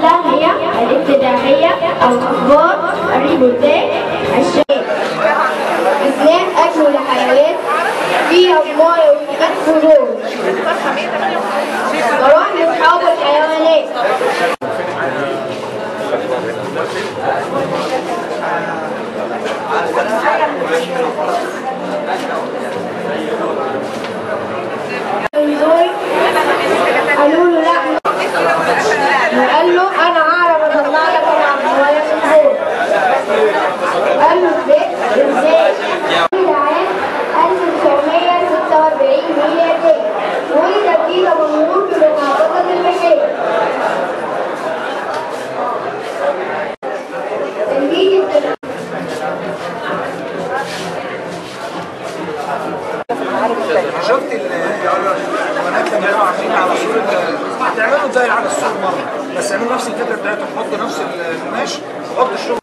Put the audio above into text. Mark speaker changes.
Speaker 1: الأولى هي الابتدائية أو الأخبار، الريبورتات، الشائعات. اثنان، أجمل الحيوانات فيها مياه وفيها فضول. جرائم أصحاب الحيوانات. قالوا له لا، قال له انا هعرف اطلع لك العربيه من فوق. قال له ازاي؟ عام 1946 ميلادي ولد في دمنهور في محافظه المنيا.
Speaker 2: شفت البنات لما كانوا عاملين على صورة هتعملوا زي على الصور مرة، بس اعملوا نفس الفكرة بتاعتهم، حطوا نفس القماش وحطوا الشغل